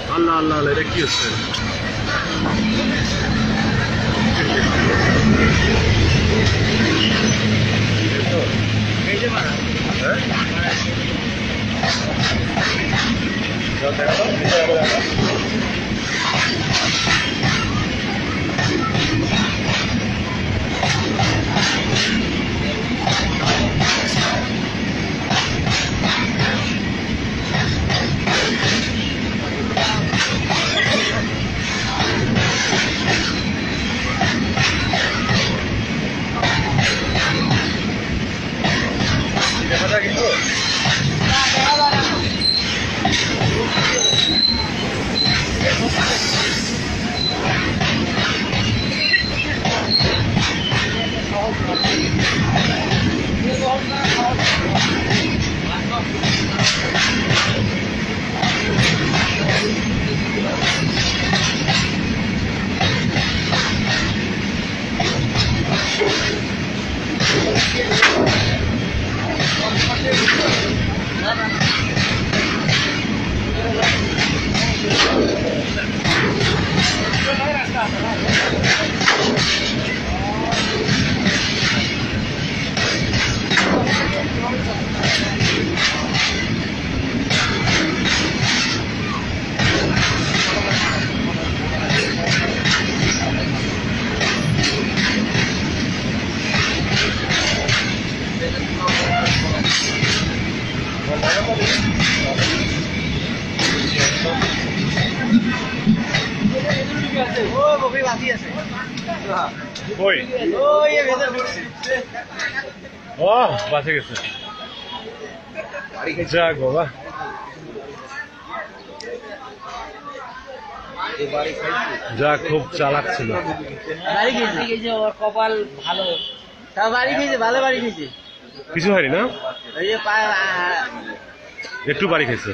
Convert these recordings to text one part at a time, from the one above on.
আল্লাহ আল্লাহ আল্লাহ, এটা কি হচ্ছে? বাঁচে গেছে, যাক বাবা। যা খুব চালাক ছিল, কপাল ভালো, তাও বাড়ি খেয়েছে, ভালো বাড়ি খেয়েছে, কিছু হয়নি না, একটু বাড়ি খেয়েছে।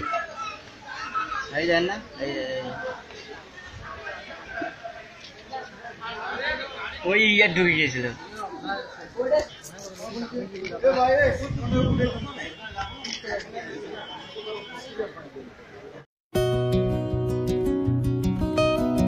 ওই ইয়ে ঢুকে গিয়েছিল।